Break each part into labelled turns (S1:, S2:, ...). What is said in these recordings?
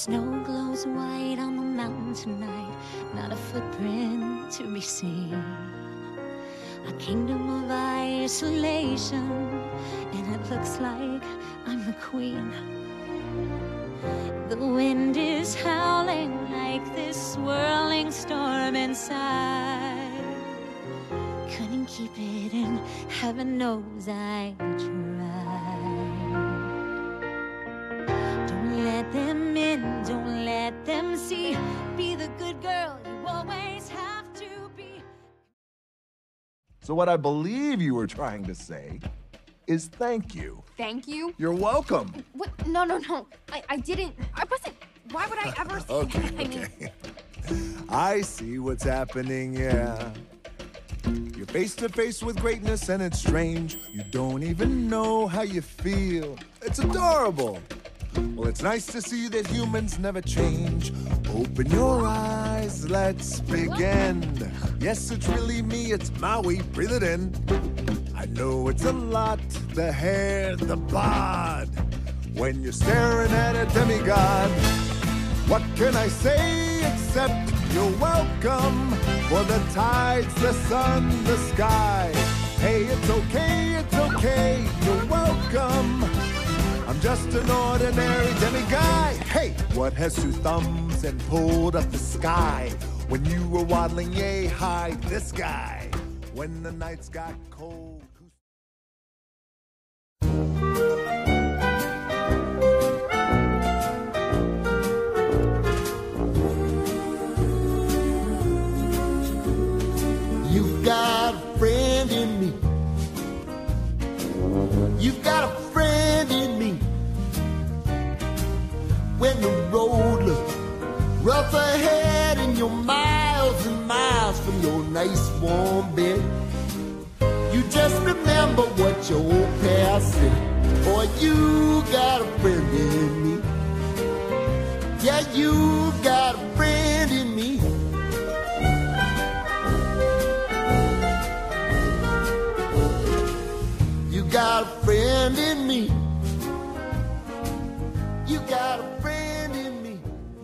S1: snow glows white on the mountain tonight, not a footprint to be seen. A kingdom of isolation, and it looks like I'm the queen. The wind is howling like this swirling storm inside. Couldn't keep it in, heaven knows I tried. Don't let them in, don't let them see. Be the good girl you always have to be.
S2: So what I believe you were trying to say is thank you.
S3: Thank you?
S2: You're welcome.
S3: What? No. I didn't. I wasn't. Why would I ever say that? I mean,
S2: I see what's happening, yeah. You're face to face with greatness and it's strange. You don't even know how you feel. It's adorable. Well, it's nice to see that humans never change. Open your eyes, let's begin. Yes, it's really me, it's Maui, breathe it in. I know it's a lot, the hair, the bod. When you're staring at a demigod, what can I say except you're welcome? For the tides, the sun, the sky. Hey, it's okay, you're welcome. I'm just an ordinary demiguy. Hey, what has two thumbs and pulled up the sky? When you were waddling yay high, this guy. When the nights got cold.
S4: You've got a friend in me. You've got a friend in me. When the road looks rough ahead and you're miles and miles from your nice warm bed, you just remember what your old past said. Boy, you got a friend in me. Yeah, you got a friend in me. You got a friend in me. You got a friend in me.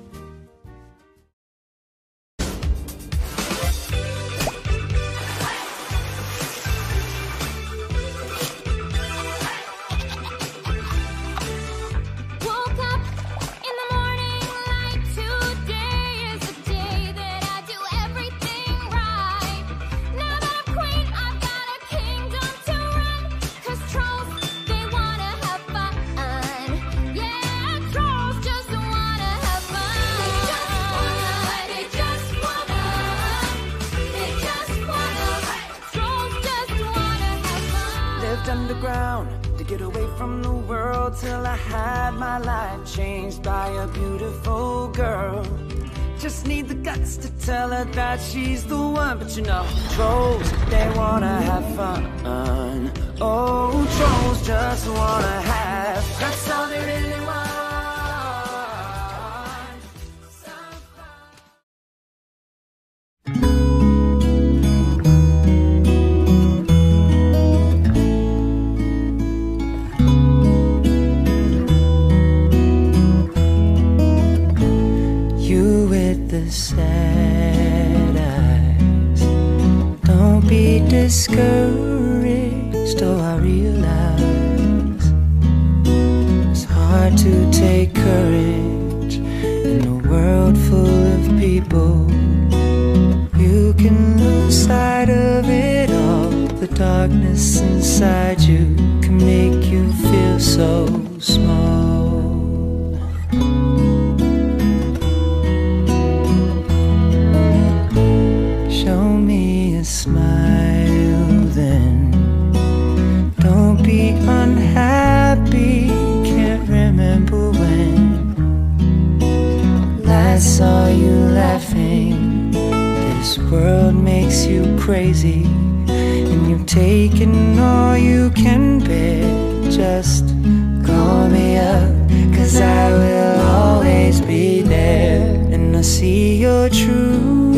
S1: Woke up in the morning like today is the day that I do everything right. Now that I'm queen, I've got a kingdom to run. 'Cause trolls, they wanna have fun. Yeah, trolls just wanna have fun. They just wanna. Trolls just wanna have fun.
S5: Lived underground to get away from the world till I had my life changed by a beautiful girl. Just need the guts to tell her that she's the one. But you know, trolls, they wanna have fun. Oh, trolls just wanna have. That's all they really want. Some fun. You with the sad eyes, don't be discouraged. Oh, I realize it's hard to take courage in a world full of people. You can lose sight of it all. The darkness inside you can make you feel so small. Show me a smile then. Don't be unhappy. Can't remember when last saw you laughing. This world makes you crazy, and you've taken all you can bear. Just call me up, 'cause I will always be there. And I see your true